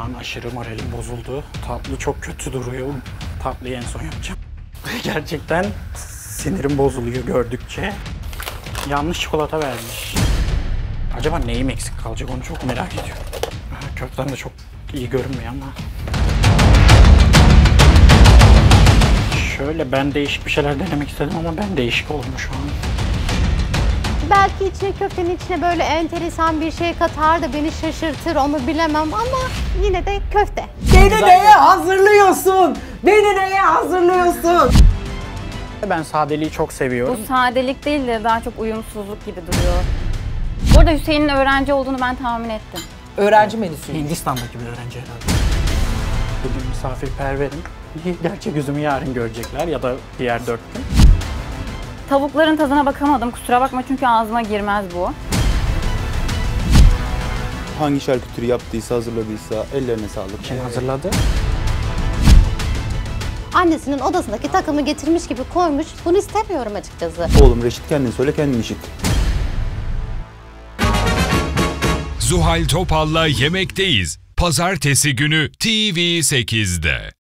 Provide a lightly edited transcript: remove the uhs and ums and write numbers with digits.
an aşırı moralim bozuldu. Tatlı çok kötü duruyor. Tatlıyı en son yapacağım. Gerçekten sinirim bozuluyor gördükçe. Yanlış çikolata vermiş. Acaba neyim eksik kalacak onu çok merak ediyorum. Köften de çok iyi görünmüyor ama. Şöyle ben değişik bir şeyler denemek istedim ama ben değişik oldum şu an. Belki içine köftenin içine böyle enteresan bir şey katar da beni şaşırtır onu bilemem ama yine de köfte. Beni neye hazırlıyorsun? Beni neye hazırlıyorsun? Ben sadeliği çok seviyorum. Bu sadelik değil de daha çok uyumsuzluk gibi duruyor. Bu arada Hüseyin'in öğrenci olduğunu ben tahmin ettim. Öğrenci menüsü. Hindistan'daki bir öğrenci herhalde. Bugün misafirperverim. Gerçek yüzümü yarın görecekler ya da diğer 4 gün. Tavukların tadına bakamadım, kusura bakma çünkü ağzıma girmez bu. Hangi şarküteri yaptıysa, hazırladıysa ellerine sağlık. Kim hazırladı? Annesinin odasındaki takımı getirmiş gibi koymuş. Bunu istemiyorum açıkçası. Oğlum Reşit kendin söyle, kendin işit. Zuhal Topal'la Yemekteyiz. Pazartesi günü TV8'de.